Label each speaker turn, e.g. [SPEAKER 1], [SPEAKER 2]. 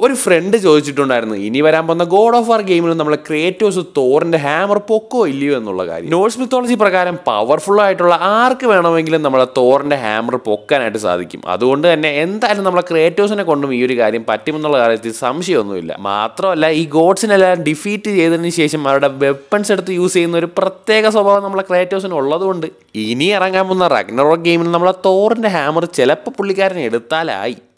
[SPEAKER 1] ഒരു ഫ്രണ്ട് ചോദിച്ചിട്ടുണ്ടായിരുന്നു ഇനി വരാൻ പോകുന്ന ഗോഡ് ഓഫ് വാർ ഗെയിമിൽ നമ്മളെ ക്രേറ്റോസ് തോറിന്റെ ഹാമർ പൊക്കോ ഇല്ലയോ എന്നുള്ള കാര്യം. നോർസ് മിത്തോളജി പ്രകാരം പവർഫുൾ ആയിട്ടുള്ള ആർക്ക് വേണമെങ്കിലും നമ്മളെ തോറിന്റെ ഹാമർ പൊക്കാനായിട്ട് സാധിക്കും. അതുകൊണ്ട് തന്നെ എന്തായാലും നമ്മളെ ക്രേറ്റോസിനെ കൊണ്ടും ഈ ഒരു കാര്യം പറ്റുമെന്നുള്ള കാര്യത്തിൽ സംശയമൊന്നുമില്ല. മാത്രമല്ല ഈ ഗോഡ്സിനെല്ലാം ഡിഫീറ്റ് ചെയ്തതിന് ശേഷം അവരുടെ വെപ്പൺസ് എടുത്ത് യൂസ് ചെയ്യുന്ന ഒരു പ്രത്യേക സ്വഭാവം നമ്മളെ ക്രേറ്റോസിന് ഉള്ളതുകൊണ്ട് ഇനി ഇറങ്ങാൻ പോകുന്ന റാഗ്നറോക്ക് ഗെയിമിൽ നമ്മളെ തോറിന്റെ ഹാമർ ചിലപ്പോൾ പുള്ളിക്കാരനെ എടുത്താലായി.